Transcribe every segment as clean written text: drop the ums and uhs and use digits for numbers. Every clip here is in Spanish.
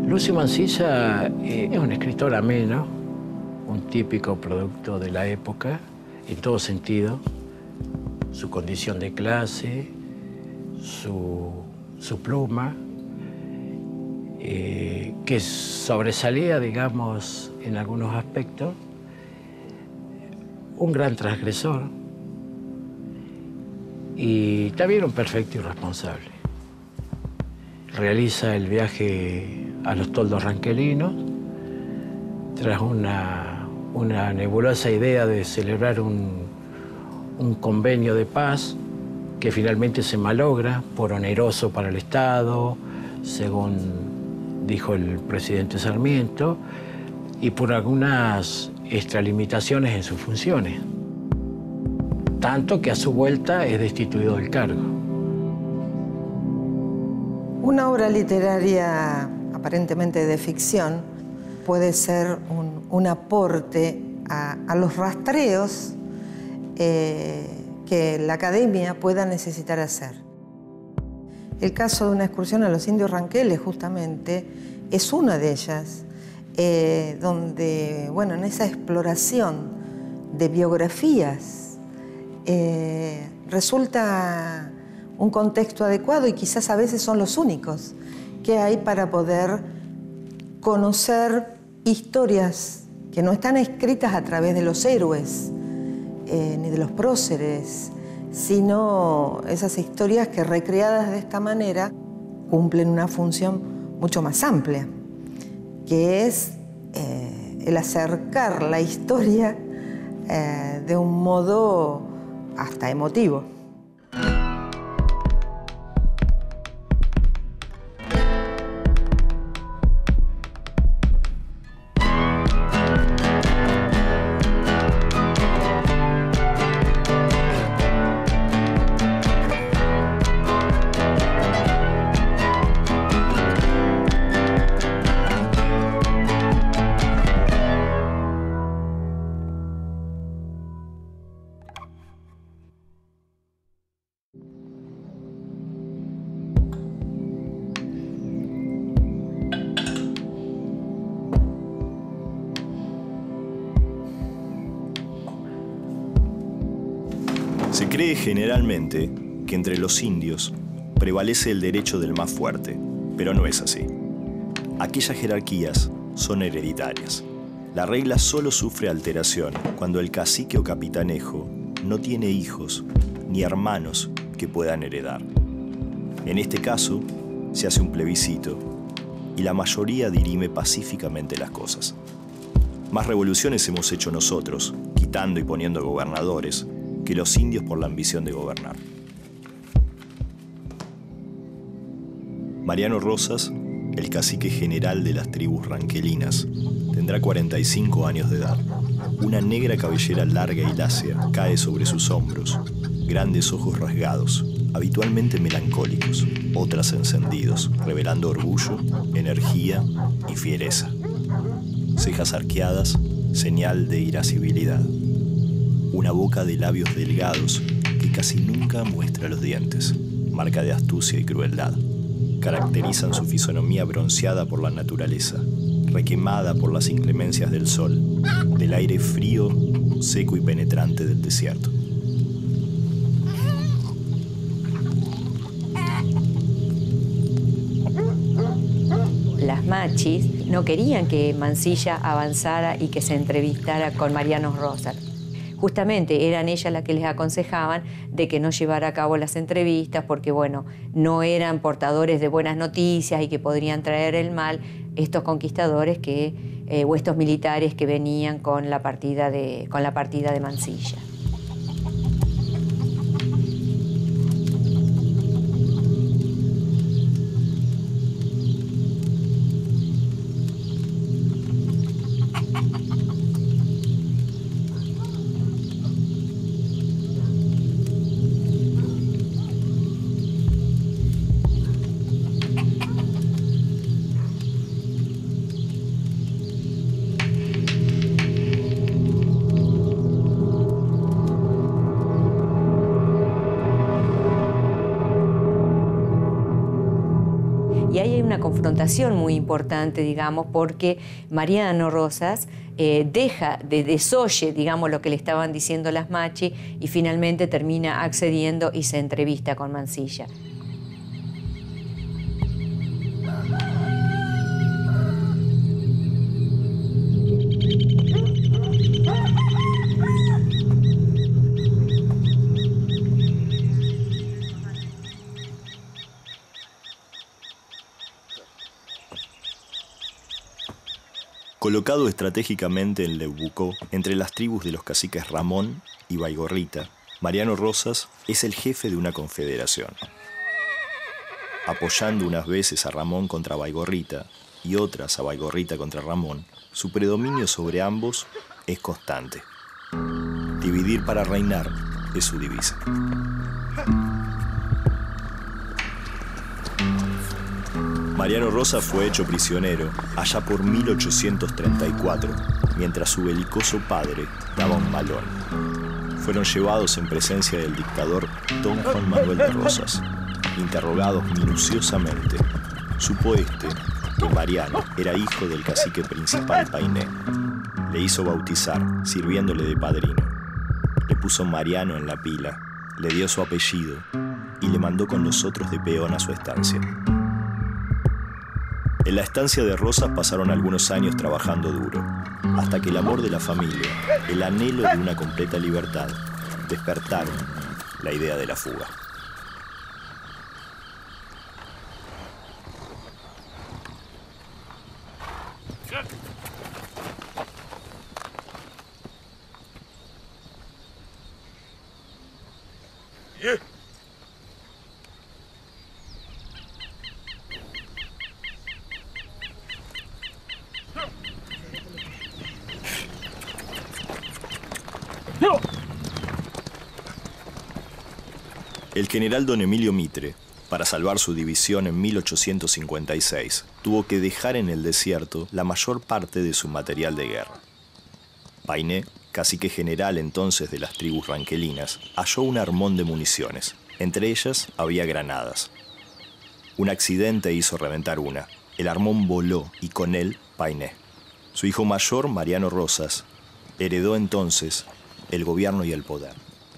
Lucio Mansilla es un escritor ameno, un típico producto de la época, en todo sentido. Su condición de clase, su pluma, que sobresalía, digamos, en algunos aspectos. Un gran transgresor y también un perfecto irresponsable. Realiza el viaje a los toldos ranquelinos tras una nebulosa idea de celebrar un convenio de paz que finalmente se malogra por oneroso para el Estado, según dijo el presidente Sarmiento, y por algunas extralimitaciones en sus funciones. Tanto que a su vuelta es destituido del cargo. Una obra literaria aparentemente de ficción puede ser un aporte a los rastreos que la academia pueda necesitar hacer. El caso de una excursión a los indios ranqueles, justamente, es una de ellas, donde, bueno, en esa exploración de biografías resulta un contexto adecuado y quizás a veces son los únicos que hay para poder conocer historias que no están escritas a través de los héroes ni de los próceres, sino esas historias que recreadas de esta manera cumplen una función mucho más amplia, que es el acercar la historia de un modo hasta emotivo. Se cree generalmente que entre los indios prevalece el derecho del más fuerte, pero no es así. Aquellas jerarquías son hereditarias. La regla solo sufre alteración cuando el cacique o capitanejo no tiene hijos ni hermanos que puedan heredar. En este caso, se hace un plebiscito y la mayoría dirime pacíficamente las cosas. Más revoluciones hemos hecho nosotros, quitando y poniendo gobernadores, que los indios por la ambición de gobernar. Mariano Rosas, el cacique general de las tribus ranquelinas, tendrá 45 años de edad. Una negra cabellera larga y lacia cae sobre sus hombros, grandes ojos rasgados, habitualmente melancólicos, otras encendidos, revelando orgullo, energía y fiereza. Cejas arqueadas, señal de irascibilidad. Una boca de labios delgados que casi nunca muestra los dientes, marca de astucia y crueldad. Caracterizan su fisonomía bronceada por la naturaleza, requemada por las inclemencias del sol, del aire frío, seco y penetrante del desierto. Las machis no querían que Mansilla avanzara y que se entrevistara con Mariano Rosas. Justamente eran ellas las que les aconsejaban de que no llevara a cabo las entrevistas porque, bueno, no eran portadores de buenas noticias y que podrían traer el mal estos conquistadores o estos militares que venían con la partida de Mansilla. Y ahí hay una confrontación muy importante, digamos, porque Mariano Rosas desoye, digamos, lo que le estaban diciendo las Machi y finalmente termina accediendo y se entrevista con Mansilla. Colocado estratégicamente en Leubucó, entre las tribus de los caciques Ramón y Baigorrita, Mariano Rosas es el jefe de una confederación. Apoyando unas veces a Ramón contra Baigorrita y otras a Baigorrita contra Ramón, su predominio sobre ambos es constante. Dividir para reinar es su divisa. Mariano Rosas fue hecho prisionero allá por 1834, mientras su belicoso padre daba un malón. Fueron llevados en presencia del dictador don Juan Manuel de Rosas. Interrogados minuciosamente, supo que Mariano era hijo del cacique principal Painé. Le hizo bautizar, sirviéndole de padrino. Le puso Mariano en la pila, le dio su apellido y le mandó con los otros de peón a su estancia. En la estancia de Rosas pasaron algunos años trabajando duro, hasta que el amor de la familia, el anhelo de una completa libertad, despertaron la idea de la fuga. El general don Emilio Mitre, para salvar su división en 1856, tuvo que dejar en el desierto la mayor parte de su material de guerra. Painé, cacique general entonces de las tribus ranquelinas, halló un armón de municiones. Entre ellas había granadas. Un accidente hizo reventar una. El armón voló y con él Painé. Su hijo mayor, Mariano Rosas, heredó entonces el gobierno y el poder.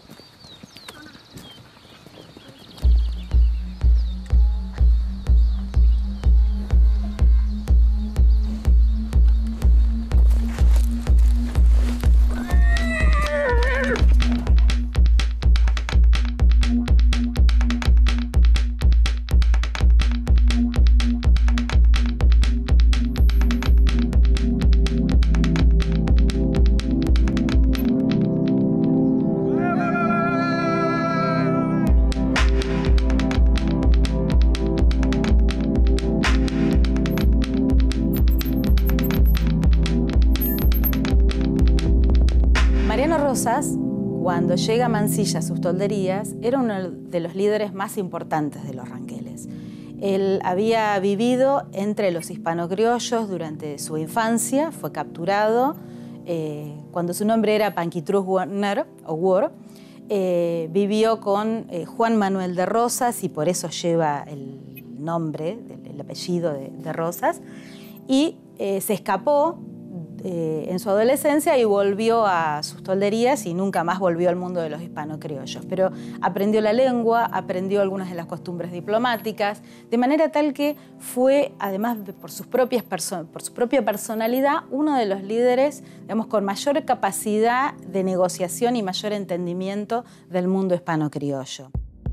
Rosas, cuando llega a Mansilla a sus tolderías, era uno de los líderes más importantes de los ranqueles. Él había vivido entre los hispano-criollos durante su infancia, fue capturado cuando su nombre era Panquitrus Warner, vivió con Juan Manuel de Rosas y por eso lleva el nombre, el apellido de Rosas, y se escapó en su adolescencia y volvió a sus tolderías y nunca más volvió al mundo de los hispano-criollos. Pero aprendió la lengua, aprendió algunas de las costumbres diplomáticas, de manera tal que fue, además por su propia personalidad, uno de los líderes, digamos, con mayor capacidad de negociación y mayor entendimiento del mundo hispano-criollo.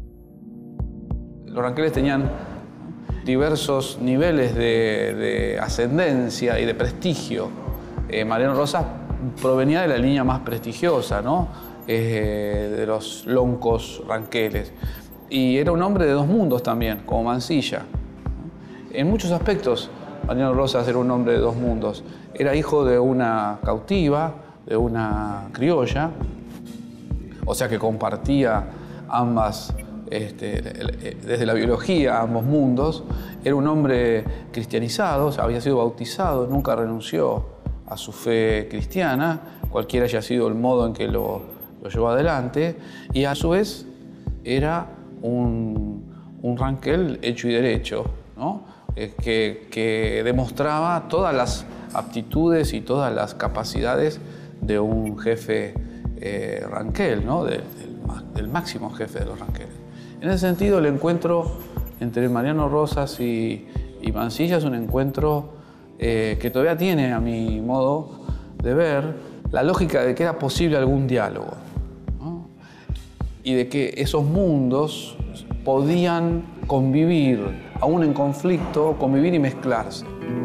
Los ranqueles tenían diversos niveles de ascendencia y de prestigio. Mariano Rosas provenía de la línea más prestigiosa, ¿no? De los loncos ranqueles. Y era un hombre de dos mundos también, como Mansilla. En muchos aspectos, Mariano Rosas era un hombre de dos mundos. Era hijo de una cautiva, de una criolla, o sea que compartía ambas, desde la biología, ambos mundos. Era un hombre cristianizado, había sido bautizado, nunca renunció a su fe cristiana, cualquiera haya sido el modo en que lo llevó adelante, y a su vez era un ranquel hecho y derecho, ¿no? que demostraba todas las aptitudes y todas las capacidades de un jefe Ranquel, ¿no? del máximo jefe de los Ranqueles. En ese sentido, el encuentro entre Mariano Rosas y Mansilla es un encuentro que todavía tiene, a mi modo de ver, la lógica de que era posible algún diálogo, ¿no? Y de que esos mundos podían convivir, aún en conflicto, convivir y mezclarse.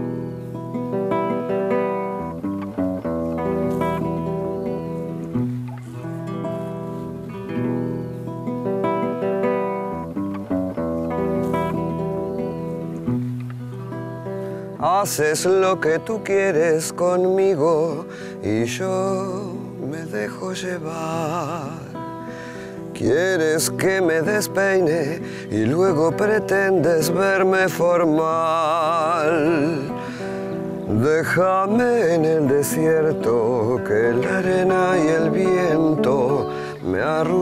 Haces lo que tú quieres conmigo y yo me dejo llevar. Quieres que me despeine y luego pretendes verme formal. Déjame en el desierto que la arena y el viento me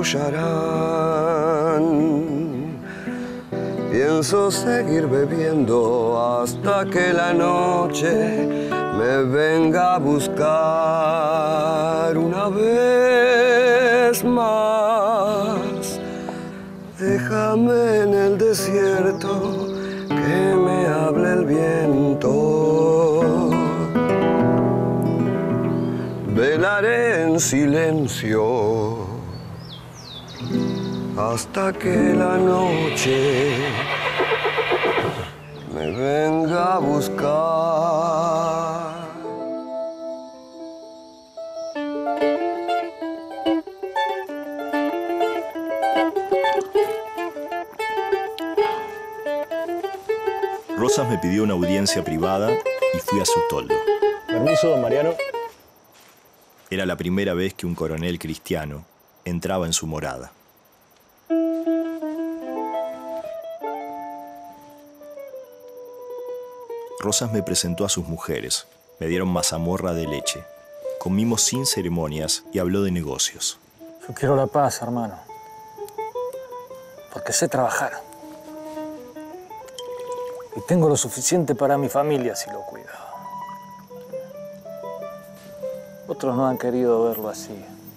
arrullarán. Pienso seguir bebiendo hasta que la noche me venga a buscar una vez más. Déjame en el desierto que me hable el viento. Velaré en silencio hasta que la noche me venga a buscar. Rosas me pidió una audiencia privada y fui a su toldo. Permiso, don Mariano. Era la primera vez que un coronel cristiano entraba en su morada. Rosas me presentó a sus mujeres, me dieron mazamorra de leche, comimos sin ceremonias y habló de negocios. Yo quiero la paz, hermano, porque sé trabajar. Y tengo lo suficiente para mi familia si lo cuido. Otros no han querido verlo así.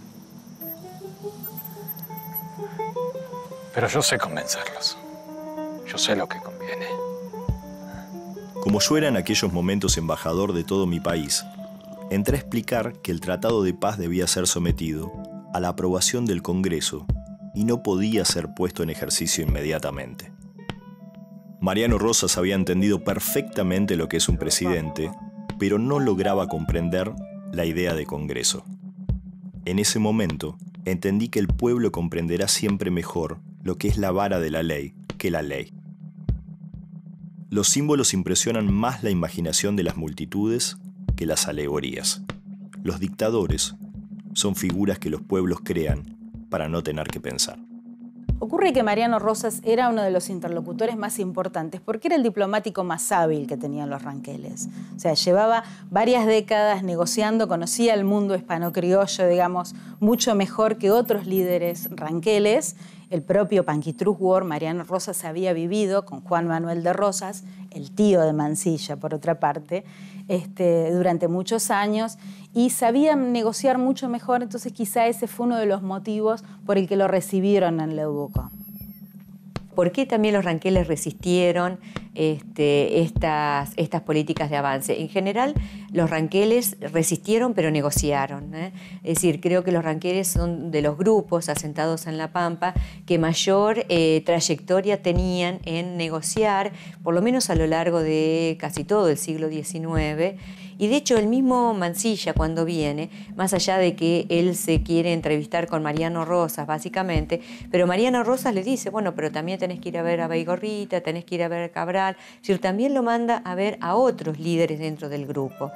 Pero yo sé convencerlos. Yo sé lo que conviene. Como yo era en aquellos momentos embajador de todo mi país, entré a explicar que el Tratado de Paz debía ser sometido a la aprobación del Congreso y no podía ser puesto en ejercicio inmediatamente. Mariano Rosas había entendido perfectamente lo que es un presidente, pero no lograba comprender la idea de Congreso. En ese momento, entendí que el pueblo comprenderá siempre mejor lo que es la vara de la ley que la ley. Los símbolos impresionan más la imaginación de las multitudes que las alegorías. Los dictadores son figuras que los pueblos crean para no tener que pensar. Ocurre que Mariano Rosas era uno de los interlocutores más importantes porque era el diplomático más hábil que tenían los ranqueles. O sea, llevaba varias décadas negociando, conocía el mundo hispano-criollo, digamos, mucho mejor que otros líderes ranqueles. El propio Panquitrus War, Mariano Rosas había vivido con Juan Manuel de Rosas, el tío de Mansilla, por otra parte, durante muchos años y sabía negociar mucho mejor, entonces quizá ese fue uno de los motivos por el que lo recibieron en Leubuco. ¿Por qué también los ranqueles resistieron estas políticas de avance? En general, los ranqueles resistieron, pero negociaron, ¿eh? Es decir, creo que los ranqueles son de los grupos asentados en La Pampa que mayor trayectoria tenían en negociar, por lo menos a lo largo de casi todo el siglo XIX. Y de hecho, el mismo Mansilla, cuando viene, más allá de que él se quiere entrevistar con Mariano Rosas, básicamente, pero Mariano Rosas le dice, bueno, pero también tenés que ir a ver a Baigorrita, tenés que ir a ver a Cabral. Es decir, también lo manda a ver a otros líderes dentro del grupo.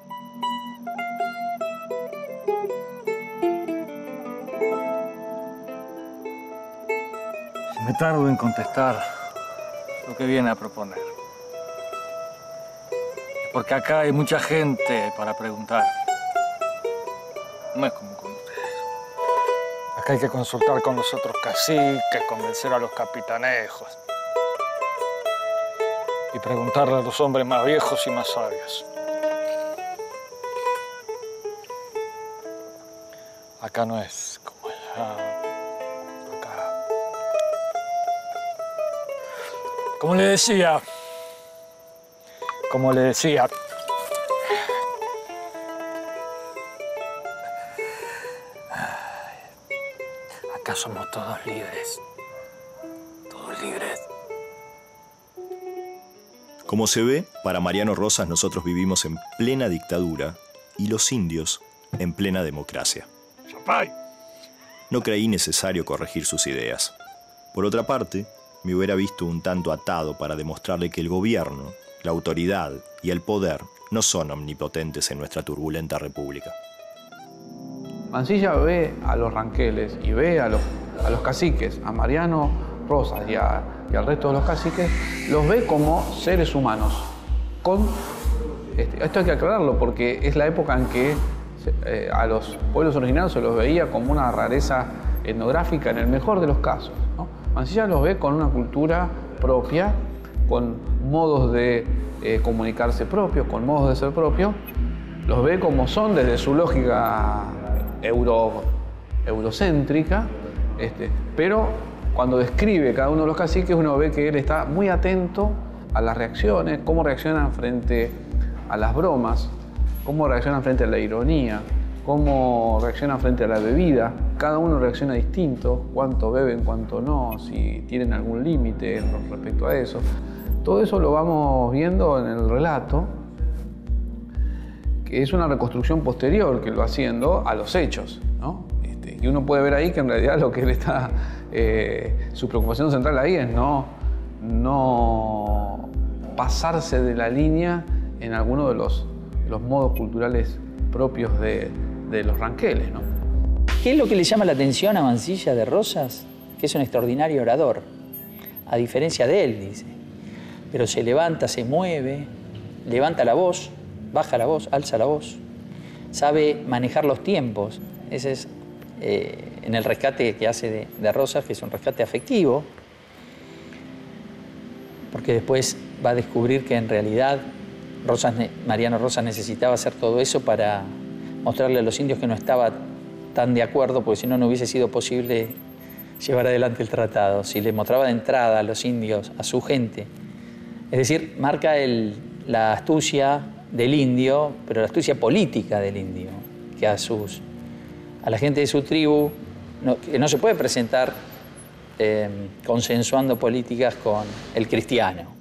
Si me tardo en contestar lo que viene a proponer. Porque acá hay mucha gente para preguntar. No es como con ustedes. Acá hay que consultar con los otros caciques, convencer a los capitanejos. y preguntarle a los hombres más viejos y más sabios. Acá no es como allá. Acá. Como le decía. Acá somos todos libres. Todos libres. Como se ve, para Mariano Rosas nosotros vivimos en plena dictadura y los indios en plena democracia. No creí necesario corregir sus ideas. Por otra parte, me hubiera visto un tanto atado para demostrarle que el gobierno, la autoridad y el poder no son omnipotentes en nuestra turbulenta república. Mansilla ve a los ranqueles y ve a los caciques, a Mariano Rosas y al resto de los caciques, los ve como seres humanos. Esto hay que aclararlo porque es la época en que a los pueblos originarios se los veía como una rareza etnográfica en el mejor de los casos, ¿no? Mansilla los ve con una cultura propia, con modos de comunicarse propios, con modos de ser propios, los ve como son desde su lógica eurocéntrica, pero cuando describe cada uno de los caciques uno ve que él está muy atento a las reacciones, cómo reaccionan frente a las bromas, cómo reaccionan frente a la ironía, cómo reaccionan frente a la bebida. Cada uno reacciona distinto, cuánto beben, cuánto no, si tienen algún límite respecto a eso. Todo eso lo vamos viendo en el relato, que es una reconstrucción posterior que él va haciendo a los hechos, ¿no? Y uno puede ver ahí que en realidad lo que él está, su preocupación central ahí es no pasarse de la línea en alguno de los modos culturales propios de los ranqueles, ¿no? ¿Qué es lo que le llama la atención a Mansilla de Rosas? Que es un extraordinario orador, a diferencia de él, dice. Pero se levanta, se mueve, levanta la voz, baja la voz, alza la voz. Sabe manejar los tiempos. Ese es en el rescate que hace de Rosas, que es un rescate afectivo, porque después va a descubrir que en realidad Mariano Rosas necesitaba hacer todo eso para mostrarle a los indios que no estaba tan de acuerdo, porque si no, no hubiese sido posible llevar adelante el tratado. Si le mostraba de entrada a los indios, a su gente, es decir, marca la astucia del indio, pero la astucia política del indio, que a la gente de su tribu que no se puede presentar consensuando políticas con el cristiano.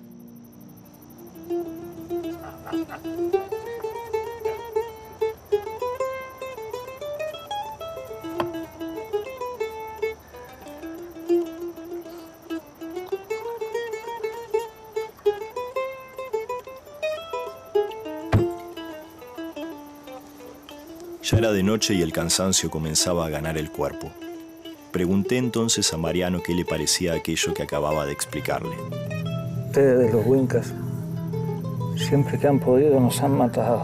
Ya era de noche y el cansancio comenzaba a ganar el cuerpo. Pregunté entonces a Mariano qué le parecía aquello que acababa de explicarle. Ustedes de los Wincas, siempre que han podido nos han matado.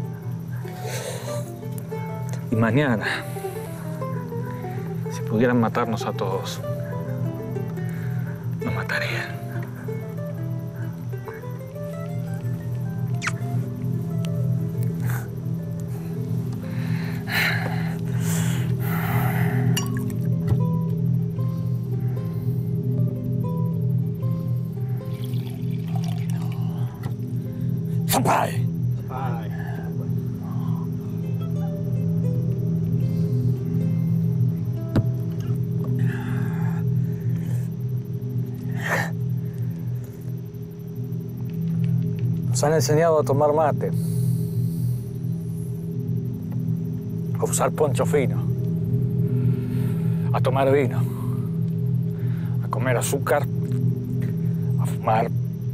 Y mañana, si pudieran matarnos a todos, nos matarían. Sapai. Nos han enseñado a tomar mate, a usar poncho fino, a tomar vino, a comer azúcar, a fumar.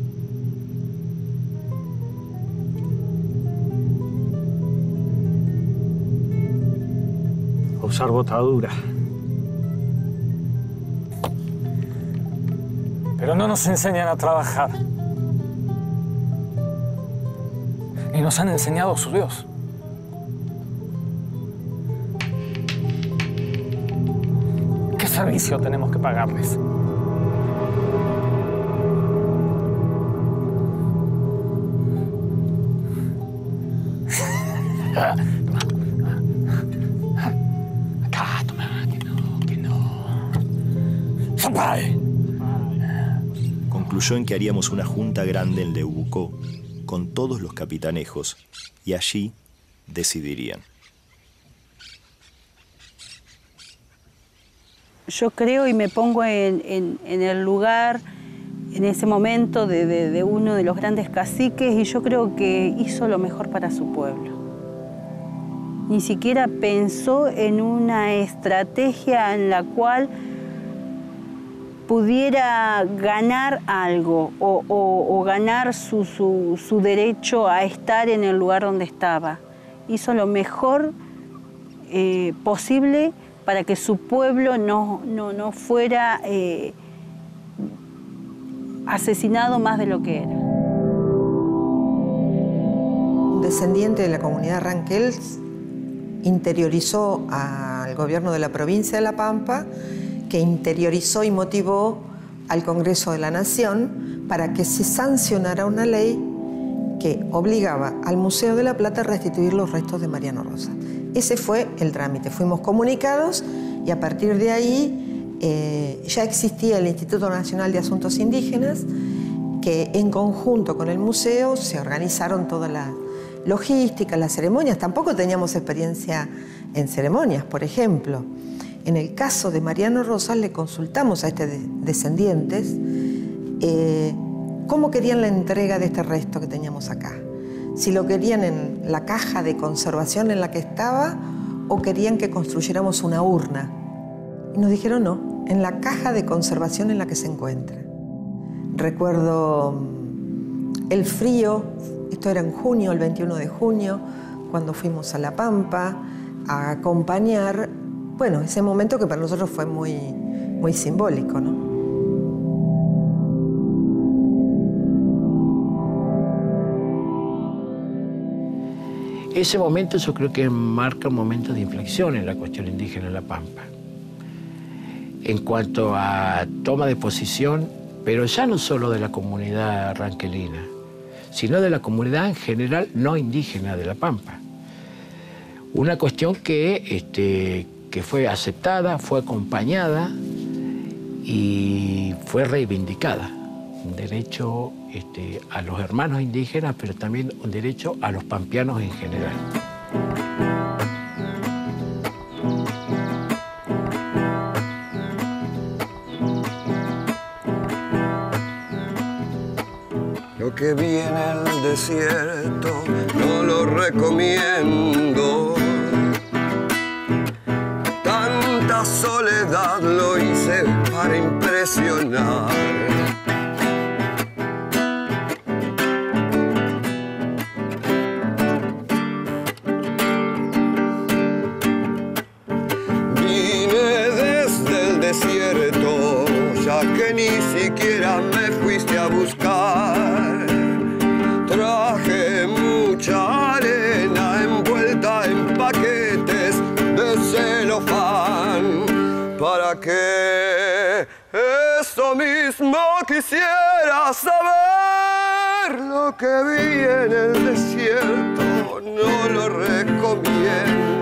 A usar botadura. Pero no nos enseñan a trabajar. Ni nos han enseñado su Dios. ¿Qué servicio tenemos que pagarles? concluyó en que haríamos una junta grande en Leubucó con todos los capitanejos y allí decidirían. Yo creo y me pongo en el lugar, en ese momento, de uno de los grandes caciques, y yo creo que hizo lo mejor para su pueblo. Ni siquiera pensó en una estrategia en la cual pudiera ganar algo o ganar su derecho a estar en el lugar donde estaba. Hizo lo mejor posible para que su pueblo no fuera asesinado más de lo que era. Un descendiente de la comunidad Ranquel interiorizó al gobierno de la provincia de La Pampa, que interiorizó y motivó al Congreso de la Nación para que se sancionara una ley que obligaba al Museo de la Plata a restituir los restos de Mariano Rosas. Ese fue el trámite. Fuimos comunicados y a partir de ahí ya existía el Instituto Nacional de Asuntos Indígenas, que en conjunto con el museo se organizaron toda la logística, las ceremonias. Tampoco teníamos experiencia en ceremonias, por ejemplo. En el caso de Mariano Rosas le consultamos a descendientes cómo querían la entrega de este resto que teníamos acá. Si lo querían en la caja de conservación en la que estaba o querían que construyéramos una urna. Y nos dijeron no, en la caja de conservación en la que se encuentra. Recuerdo el frío, esto era en junio, el 21 de junio, cuando fuimos a La Pampa a acompañar, bueno, ese momento que para nosotros fue muy simbólico, ¿no? Ese momento yo creo que marca un momento de inflexión en la cuestión indígena en La Pampa. En cuanto a toma de posición, pero ya no solo de la comunidad ranquelina, sino de la comunidad en general no indígena de La Pampa. Una cuestión que fue aceptada, fue acompañada y fue reivindicada. Un derecho a los hermanos indígenas, pero también un derecho a los pampeanos en general. Lo que vi en el desierto no lo recomiendo. Tanta soledad lo hice para impresionar. Desierto, ya que ni siquiera me fuiste a buscar. Traje mucha arena envuelta en paquetes de celofán, para que eso mismo quisiera saber. Lo que vi en el desierto no lo recomiendo.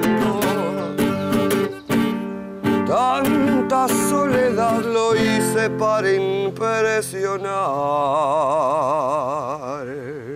Tanta soledad lo hice para impresionar.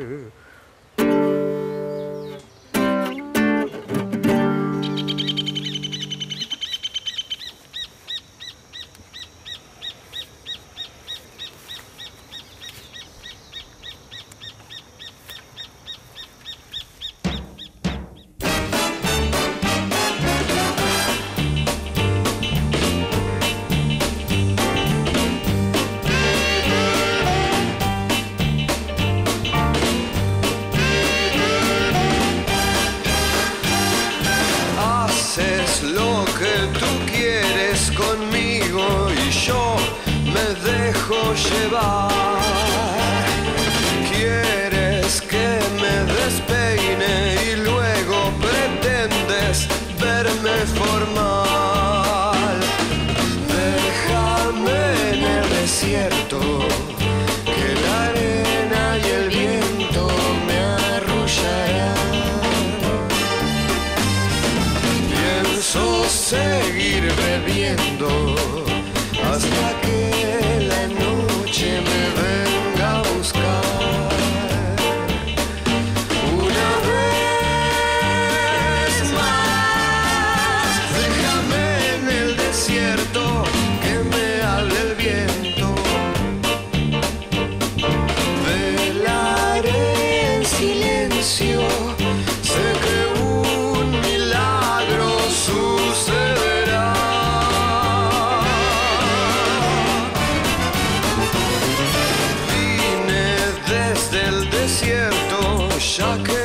Lo que tú quieres conmigo y yo me dejo llevar. Quieres que me despeine y luego pretendes verme formal. Déjame en el desierto, que la arena y el viento me arrullarán. Seguir bebiendo hasta que la noche me vea. ya que